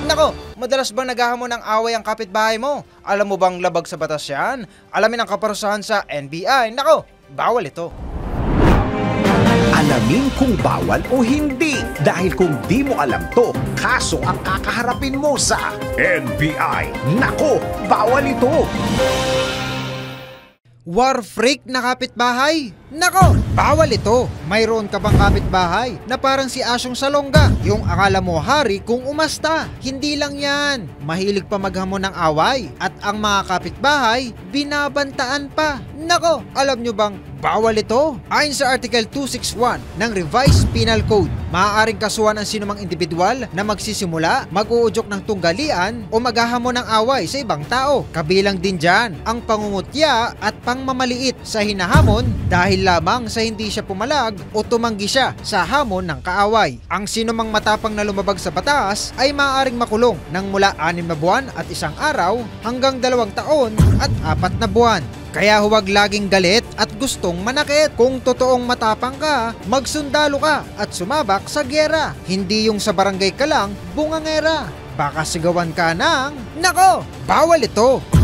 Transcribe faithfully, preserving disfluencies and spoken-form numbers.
Nako, madalas bang naghahamon ng away ang kapitbahay mo? Alam mo bang labag sa batas yan? Alamin ang kaparusahan sa N B I. Nako, bawal ito. Alamin kung bawal o hindi. Dahil kung di mo alam to, kaso ang kakaharapin mo sa N B I. Nako, bawal ito. War freak na kapitbahay? Nako, bawal ito. Mayroon ka bang kapitbahay na parang si Asyong Salonga? Yung akala mo hari kung umasta. Hindi lang yan. Mahilig pa maghamon ng away. At ang mga kapitbahay, binabantaan pa. Nako, alam nyo bang bawal ito? Ayon sa Article two sixty-one ng Revised Penal Code, maaaring kasuhan ang sinumang individual na magsisimula, mag-uudyok ng tunggalian o maghahamon ng away sa ibang tao. Kabilang din dyan ang pangungutya at pangmamaliit sa hinahamon dahil lamang sa hindi siya pumalag o tumanggi siya sa hamon ng kaaway. Ang sinumang matapang na lumabag sa batas ay maaaring makulong ng mula anim na buwan at isang araw hanggang dalawang taon at apat na buwan. Kaya huwag laging galit at gustong manakit. Kung totoong matapang ka, magsundalo ka at sumabak sa gyera. Hindi yung sa barangay ka lang, bungangera. Baka sigawan ka ng, nako, bawal ito.